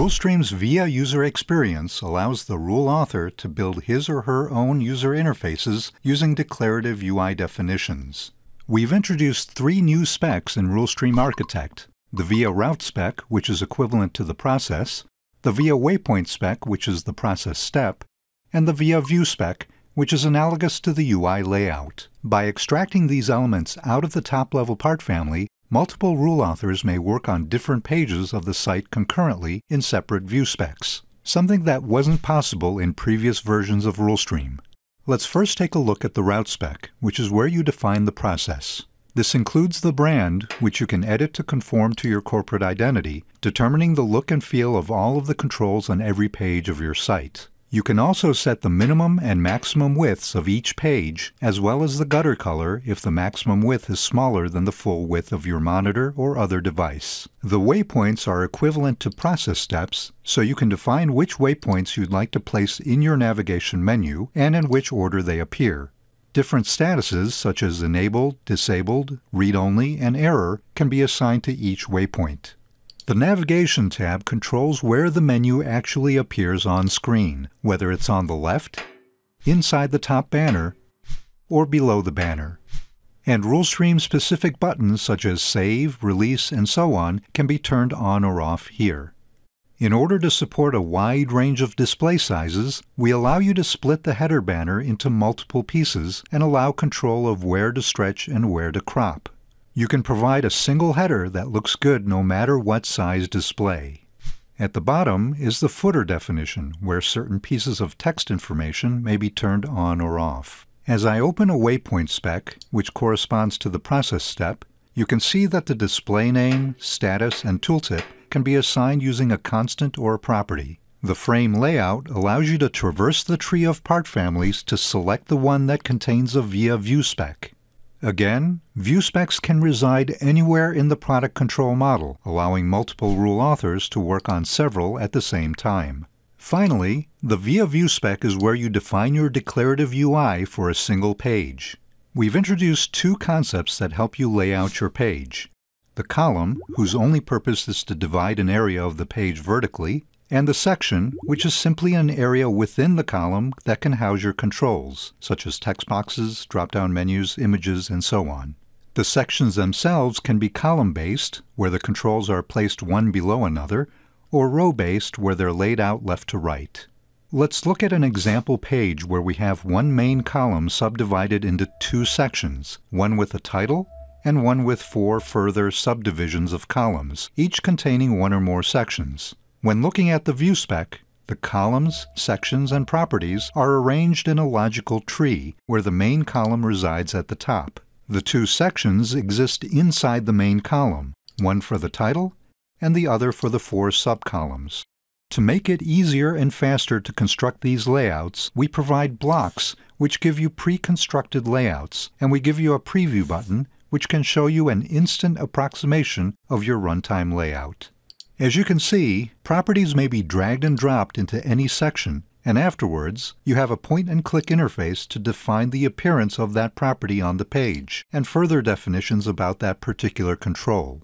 Rulestream's VIA user experience allows the rule author to build his or her own user interfaces using declarative UI definitions. We've introduced 3 new specs in Rulestream Architect: the VIA route spec, which is equivalent to the process, the VIA waypoint spec, which is the process step, and the VIA view spec, which is analogous to the UI layout. By extracting these elements out of the top-level part family, multiple rule authors may work on different pages of the site concurrently in separate view specs, something that wasn't possible in previous versions of Rulestream. Let's first take a look at the route spec, which is where you define the process. This includes the brand, which you can edit to conform to your corporate identity, determining the look and feel of all of the controls on every page of your site. You can also set the minimum and maximum widths of each page, as well as the gutter color if the maximum width is smaller than the full width of your monitor or other device. The waypoints are equivalent to process steps, so you can define which waypoints you'd like to place in your navigation menu and in which order they appear. Different statuses, such as enabled, disabled, read-only, and error, can be assigned to each waypoint. The Navigation tab controls where the menu actually appears on screen, whether it's on the left, inside the top banner, or below the banner. And Rulestream-specific buttons such as Save, Release, and so on can be turned on or off here. In order to support a wide range of display sizes, we allow you to split the header banner into multiple pieces and allow control of where to stretch and where to crop. You can provide a single header that looks good no matter what size display. At the bottom is the footer definition, where certain pieces of text information may be turned on or off. As I open a waypoint spec, which corresponds to the process step, you can see that the display name, status, and tooltip can be assigned using a constant or a property. The frame layout allows you to traverse the tree of part families to select the one that contains a VIA view spec. Again, view specs can reside anywhere in the product control model, allowing multiple rule authors to work on several at the same time. Finally, the VIA view spec is where you define your declarative UI for a single page. We've introduced 2 concepts that help you lay out your page: the column, whose only purpose is to divide an area of the page vertically, and the section, which is simply an area within the column that can house your controls, such as text boxes, drop-down menus, images, and so on. The sections themselves can be column-based, where the controls are placed one below another, or row-based, where they're laid out left to right. Let's look at an example page where we have one main column subdivided into 2 sections, one with a title and one with 4 further subdivisions of columns, each containing 1 or more sections. When looking at the view spec, the columns, sections, and properties are arranged in a logical tree, where the main column resides at the top. The 2 sections exist inside the main column, one for the title and the other for the 4 subcolumns. To make it easier and faster to construct these layouts, we provide blocks which give you pre-constructed layouts, and we give you a preview button which can show you an instant approximation of your runtime layout. As you can see, properties may be dragged and dropped into any section, and afterwards, you have a point-and-click interface to define the appearance of that property on the page, and further definitions about that particular control.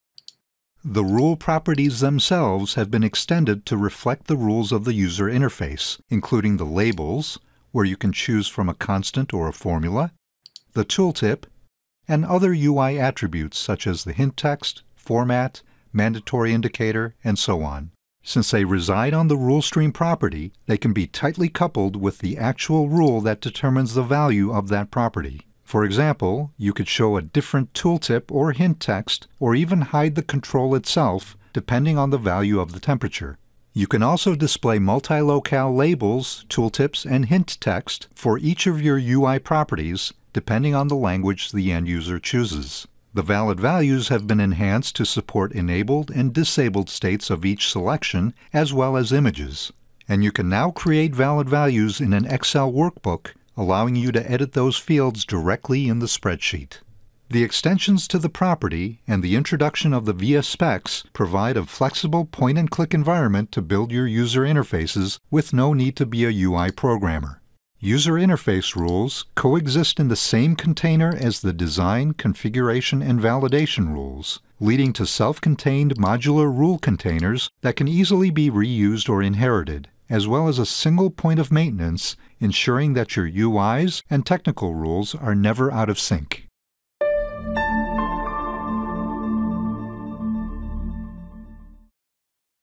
The rule properties themselves have been extended to reflect the rules of the user interface, including the labels, where you can choose from a constant or a formula, the tooltip, and other UI attributes such as the hint text, format, mandatory indicator, and so on. Since they reside on the Rulestream property, they can be tightly coupled with the actual rule that determines the value of that property. For example, you could show a different tooltip or hint text, or even hide the control itself, depending on the value of the temperature. You can also display multi-locale labels, tooltips, and hint text for each of your UI properties, depending on the language the end user chooses. The valid values have been enhanced to support enabled and disabled states of each selection, as well as images. And you can now create valid values in an Excel workbook, allowing you to edit those fields directly in the spreadsheet. The extensions to the property and the introduction of the VIA specs provide a flexible point-and-click environment to build your user interfaces with no need to be a UI programmer. User interface rules coexist in the same container as the design, configuration, and validation rules, leading to self-contained modular rule containers that can easily be reused or inherited, as well as a single point of maintenance, ensuring that your UIs and technical rules are never out of sync.